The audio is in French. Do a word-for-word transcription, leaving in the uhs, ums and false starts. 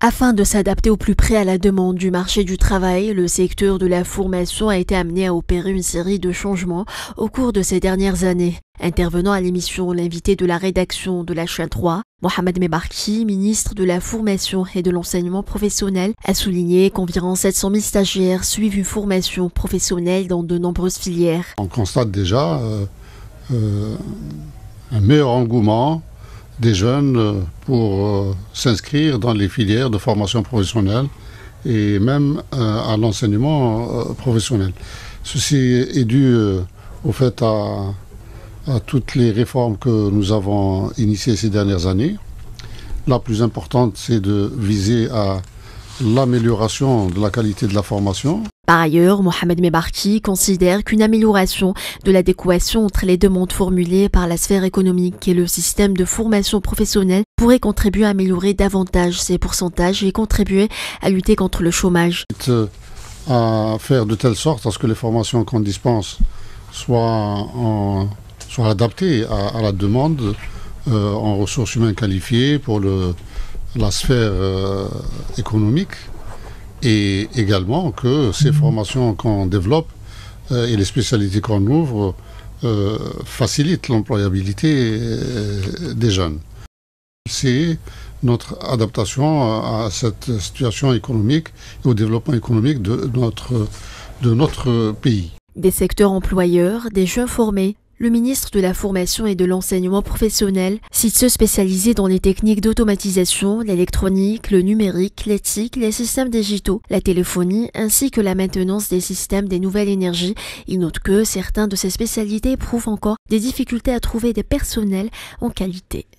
Afin de s'adapter au plus près à la demande du marché du travail, le secteur de la formation a été amené à opérer une série de changements au cours de ces dernières années. Intervenant à l'émission, l'invité de la rédaction de la chaîne trois, Mohamed Mebarki, ministre de la Formation et de l'Enseignement professionnel, a souligné qu'environ sept cent mille stagiaires suivent une formation professionnelle dans de nombreuses filières. On constate déjà euh, euh, un meilleur engouement des jeunes pour euh, s'inscrire dans les filières de formation professionnelle et même euh, à l'enseignement euh, professionnel. Ceci est dû euh, au fait à, à toutes les réformes que nous avons initiées ces dernières années. La plus importante, c'est de viser à l'amélioration de la qualité de la formation. Par ailleurs, Mohamed Mebarki considère qu'une amélioration de l'adéquation entre les demandes formulées par la sphère économique et le système de formation professionnelle pourrait contribuer à améliorer davantage ces pourcentages et contribuer à lutter contre le chômage. À faire de telle sorte à ce que les formations qu'on dispense soient, en, soient adaptées à, à la demande euh, en ressources humaines qualifiées pour le, la sphère euh, économique. Et également que ces formations qu'on développe euh, et les spécialités qu'on ouvre euh, facilitent l'employabilité euh, des jeunes. C'est notre adaptation à cette situation économique et au développement économique de notre, de notre pays. Des secteurs employeurs, des jeunes formés. Le ministre de la Formation et de l'Enseignement professionnel cite ceux spécialisés dans les techniques d'automatisation, l'électronique, le numérique, l'éthique, les systèmes digitaux, la téléphonie ainsi que la maintenance des systèmes des nouvelles énergies. Il note que certains de ces spécialités éprouvent encore des difficultés à trouver des personnels en qualité.